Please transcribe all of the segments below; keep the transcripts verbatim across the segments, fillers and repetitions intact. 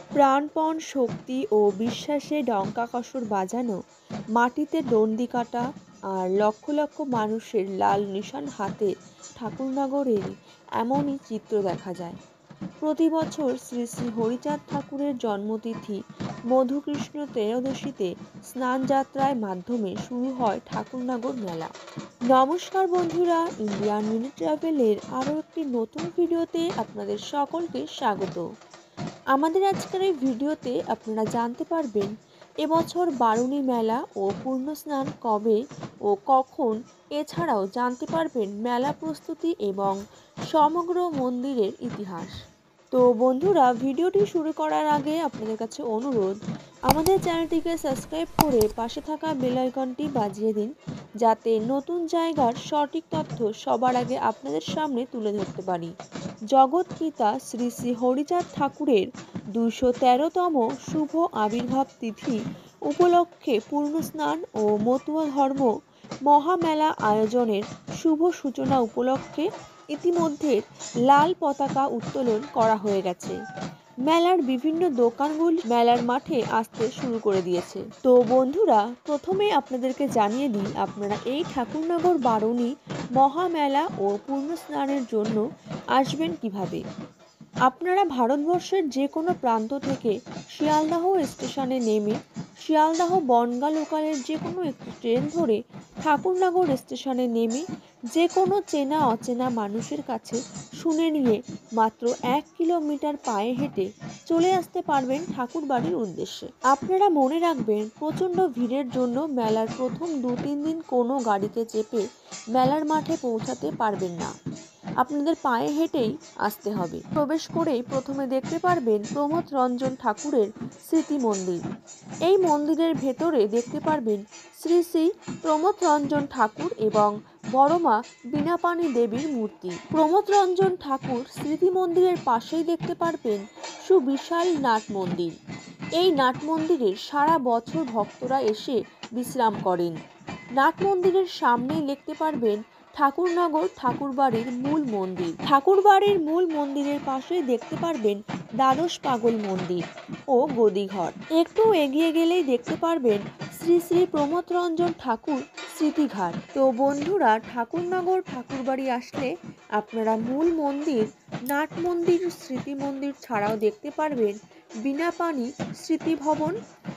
প্রাণপণ শক্তি ও বিশ্বাসে ডঙ্কাকসর বাজানো, মাটিতে ডন্ডি কাটা আর লক্ষ লক্ষ মানুষের লাল নিশান হাতে ঠাকুরনগরের এমনই চিত্র দেখা যায়। প্রতি বছর শ্রী শ্রী হরিচাঁদ ঠাকুরের জন্মতিথি মধুকৃষ্ণ ত্রয়োদশীতে স্নানযাত্রার মাধ্যমে শুরু হয় ঠাকুরনগর মেলা। নমস্কার বন্ধুরা, ইন্ডিয়ান মিনি ট্রাভেলের আরও একটি নতুন ভিডিওতে আপনাদের সকলকে স্বাগত। আমাদের আজকের এই ভিডিওতে আপনারা জানতে পারবেন এবছর বারুণী মেলা ও পূর্ণ স্নান কবে ও কখন, এছাড়াও জানতে পারবেন মেলা প্রস্তুতি এবং সমগ্র মন্দিরের ইতিহাস। তো বন্ধুরা, ভিডিওটি শুরু করার আগে আপনাদের কাছে অনুরোধ, আমাদের চ্যানেলটিকে সাবস্ক্রাইব করে পাশে থাকা বেল আইকনটি বাজিয়ে দিন, যাতে নতুন জায়গার সঠিক তথ্য সবার আগে আপনাদের সামনে তুলে ধরতে পারি। জগৎ পিতা শ্রী শ্রী হরিচাঁদ ঠাকুরের দুইশো তেরোতম শুভ আবির্ভাব তিথি উপলক্ষে পূর্ণ স্নান ও মতুয়া ধর্ম মহামেলা আয়োজনের শুভ সূচনা উপলক্ষে ইতিমধ্যে লাল পতাকা উত্তোলন করা হয়ে গেছে। মেলার বিভিন্ন দোকানগুলি মেলার মাঠে আসতে শুরু করে দিয়েছে। তো বন্ধুরা, প্রথমে আপনাদেরকে জানিয়ে দিই আপনারা এই ঠাকুরনগর বারুণী মহামেলা ও পূর্ণ স্নানের জন্য আসবেন কিভাবে। আপনারা ভারতবর্ষের যে কোনো প্রান্ত থেকে শিয়ালদাহ স্টেশনে নেমে শিয়ালদাহ বনগাঁ লোকালের যে কোনো একটি ট্রেন ধরে ঠাকুরনগর স্টেশনে নেমে যে কোনো চেনা অচেনা মানুষের কাছে শুনে নিয়ে মাত্র এক কিলোমিটার পায়ে হেঁটে চলে আসতে পারবেন ঠাকুর বাড়ির উদ্দেশ্যে। আপনারা মনে রাখবেন, প্রচণ্ড ভিড়ের জন্য মেলার প্রথম দু তিন দিন কোনো গাড়িতে চেপে মেলার মাঠে পৌঁছাতে পারবেন না, আপনাদের পায়ে হেঁটেই আসতে হবে। প্রবেশ করেই প্রথমে দেখতে পারবেন প্রমথ রঞ্জন ঠাকুরের স্মৃতি মন্দির। এই মন্দিরের ভেতরে দেখতে পারবেন শ্রী শ্রী প্রমথ রঞ্জন ঠাকুর এবং বড়মা বীণাপাণি দেবীর মূর্তি। প্রমথ রঞ্জন ঠাকুর স্মৃতি মন্দিরের পাশেই দেখতে পারবেন সুবিশাল নাট মন্দির। এই নাট মন্দিরের সারা বছর ভক্তরা এসে বিশ্রাম করেন। নাট মন্দিরের সামনেই দেখতে পারবেন ঠাকুরনগর ঠাকুরবাড়ির মূল মন্দির। ঠাকুরবাড়ির মূল মন্দিরের পাশে দেখতে পারবেন দ্বাদশ পাগল মন্দির ও গদিঘর। একটু এগিয়ে গেলেই দেখতে পারবেন শ্রী শ্রী প্রমথ রঞ্জন ঠাকুর স্মৃতিঘাট। তো বন্ধুরা, ঠাকুরনগর ঠাকুরবাড়ি আসলে আপনারা মূল মন্দির, নাট মন্দির, স্মৃতি মন্দির ছাড়াও দেখতে পারবেন বীণাপাণি স্মৃতি ভবন,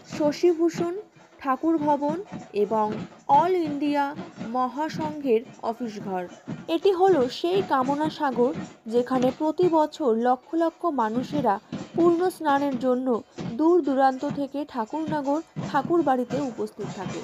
শশীভূষণ ঠাকুর ভবন এবং অল ইন্ডিয়া মহাসংঘের অফিস ঘর। এটি হলো সেই কামনা সাগর যেখানে প্রতি বছর লক্ষ লক্ষ মানুষেরা পূর্ণ স্নানের জন্য দূর দূরান্ত থেকে ঠাকুরনগর ঠাকুর বাড়িতে উপস্থিত থাকে।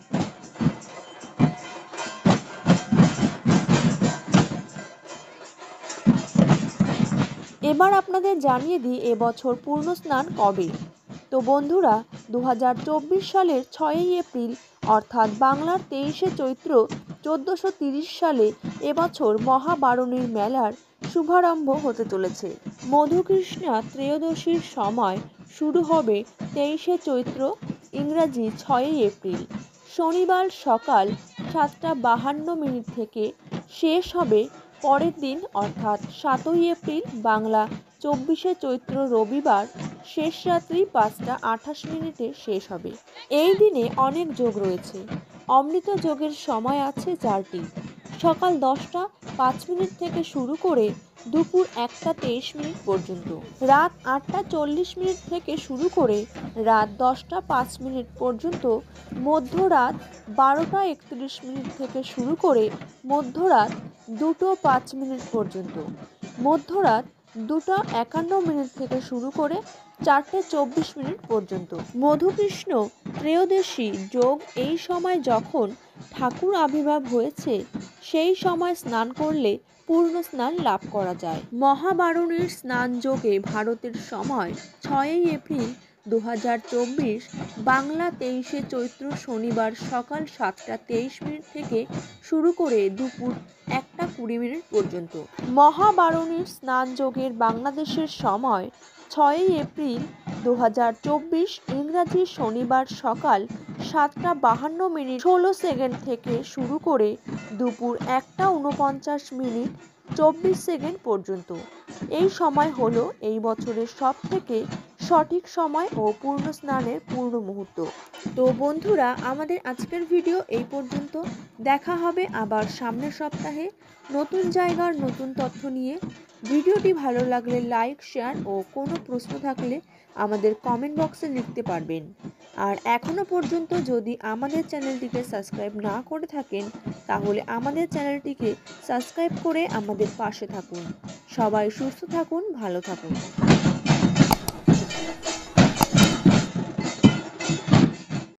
এবার আপনাদের জানিয়ে দিই এবছর পূর্ণ স্নান কবে। তো বন্ধুরা, দু হাজার চব্বিশ সালের ছয়ই এপ্রিল অর্থাৎ বাংলার তেইশে চৈত্র চোদ্দোশো তিরিশ সালে এবছর মহাবারুণীর মেলার শুভারম্ভ হতে চলেছে। মধুকৃষ্ণা ত্রয়োদশীর সময় শুরু হবে তেইশে চৈত্র, ইংরাজি ছয়ই এপ্রিল। শনিবার সকাল সাতটা বাহান্ন মিনিট থেকে শেষ হবে পরের দিন অর্থাৎ সাতই এপ্রিল, বাংলা চব্বিশে চৈত্র রবিবার শেষ রাত্রি পাঁচটা আঠাশ মিনিটে শেষ হবে। এই দিনে অনেক যোগ রয়েছে। অমৃত যোগের সময় আছে চারটি। সকাল দশটা পাঁচ মিনিট থেকে শুরু করে দুপুর একটা তেইশ মিনিট পর্যন্ত, রাত আটটা চল্লিশ মিনিট থেকে শুরু করে রাত দশটা পাঁচ মিনিট পর্যন্ত, মধ্যরাত বারোটা একত্রিশ মিনিট থেকে শুরু করে মধ্যরাত দুটো পাঁচ মিনিট পর্যন্ত, মধ্যরাত দুটো একান্ন মিনিট থেকে শুরু করে চারটে চব্বিশ মিনিট পর্যন্ত। মধুকৃষ্ণ ত্রয়োদশী যোগ এই সময় যখন ঠাকুর আবির্ভাব হয়েছে সেই সময় স্নান করলে পূর্ণ স্নান লাভ করা যায়। মহাবারুণীর স্নান যোগে ভারতের সময় ছয়ই এপ্রিল দু হাজার চব্বিশ, বাংলা তেইশে চৈত্র শনিবার সকাল সাতটা তেইশ মিনিট থেকে শুরু করে দুপুর একটা কুড়ি মিনিট পর্যন্ত। মহাবারুণীর স্নান যোগের বাংলাদেশের সময় ছয়ই এপ্রিল দু হাজার চব্বিশ, ইংরাজি শনিবার সকাল সাতটা বাহান্ন মিনিট ষোলো সেকেন্ড থেকে শুরু করে দুপুর একটা উনপঞ্চাশ মিনিট চব্বিশ সেকেন্ড পর্যন্ত। এই সময় হলো এই বছরের সব থেকে সঠিক সময় ও পূর্ণ স্নানের পূর্ণ মুহূর্ত। তো বন্ধুরা, আমাদের আজকের ভিডিও এই পর্যন্ত। দেখা হবে আবার সামনের সপ্তাহে নতুন জায়গার নতুন তথ্য নিয়ে। ভিডিওটি ভালো লাগলে লাইক, শেয়ার ও কোনো প্রশ্ন থাকলে আমাদের কমেন্ট বক্সে লিখতে পারবেন। আর এখনও পর্যন্ত যদি আমাদের চ্যানেলটিকে সাবস্ক্রাইব না করে থাকেন তাহলে আমাদের চ্যানেলটিকে সাবস্ক্রাইব করে আমাদের পাশে থাকুন। সবাই সুস্থ থাকুন, ভালো থাকুন।